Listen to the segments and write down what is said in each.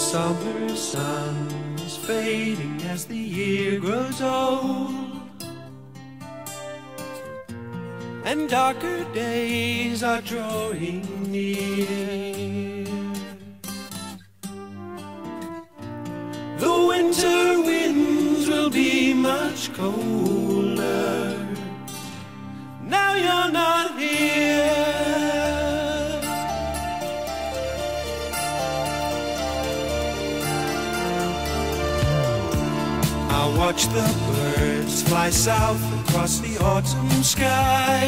summer sun is fading as the year grows old, and darker days are drawing near. The winter winds will be much colder. Now you're not here. I watch the birds fly south across the autumn sky,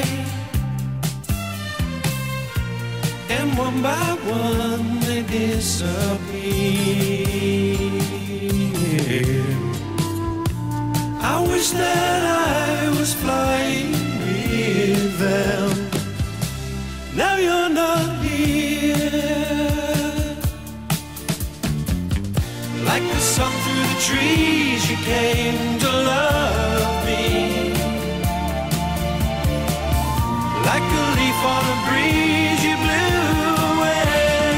and one by one they disappear. I wish that I was flying with them. Now you're not here. Like the sun through the trees, you came to love me. Like a leaf on a breeze, you blew away.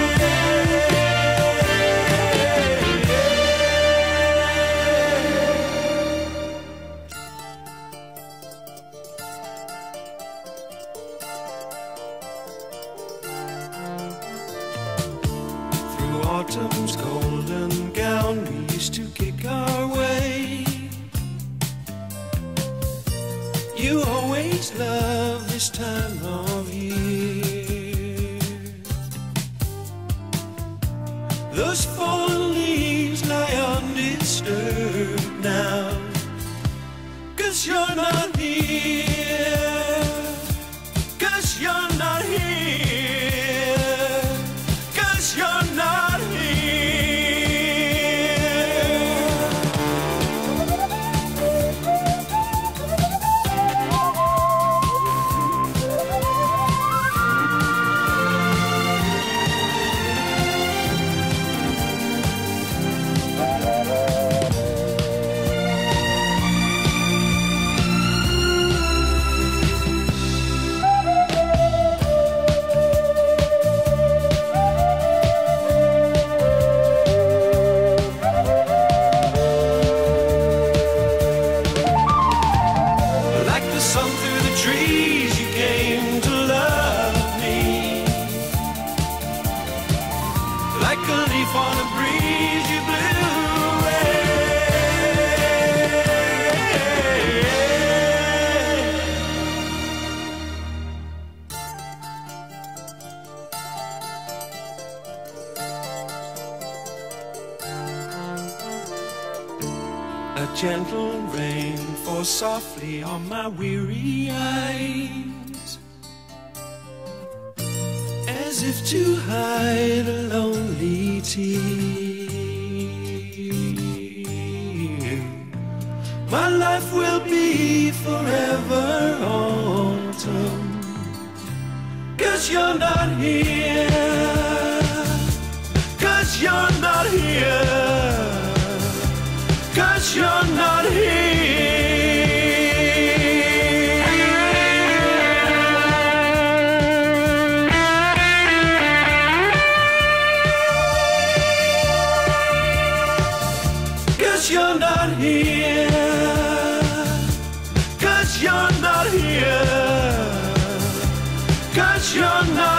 Through autumn's golden gown, we used to kick our way. You always love this time of year. Those fallen leaves lie undisturbed now, 'cause you're not here. 'Cause you're not here. 'Cause you're not here. Sun through the trees, you came to love me. Like a leaf on a breeze, you blew away. A gentle rain falls softly on my weary eyes, as if to hide a lonely tear. My life will be forever autumn, 'cause you're not here. 'Cause you're not here. 'Cause you're not here. Cause you're not here. Cause you're not here. Cause you're not